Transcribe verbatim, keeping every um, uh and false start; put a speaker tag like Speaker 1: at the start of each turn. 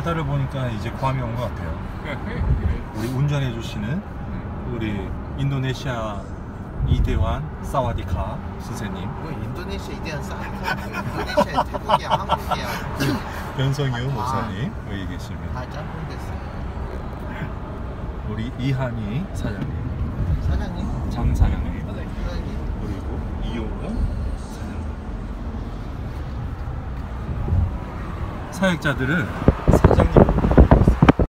Speaker 1: 바다를 보니까 이제 괌이 온 것 같아요. 우리 운전해 주시는 우리 인도네시아 이대환 사와디카 선생님.
Speaker 2: 뭐 인도네시아 이대한 사와디카 인도네시아 태국이야 한국이야.
Speaker 1: 변성유 목사님 여기 계십니다.
Speaker 2: 다 짬뽕 됐어요.
Speaker 1: 우리 이한희 사장님,
Speaker 2: 사장님?
Speaker 1: 장 사장님,
Speaker 2: 사장님?
Speaker 1: 그리고 이용호 사장님. 사역자들은